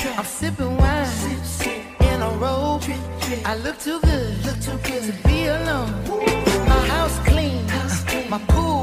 I'm sipping wine in a robe. I look too good to be alone. My house clean, my pool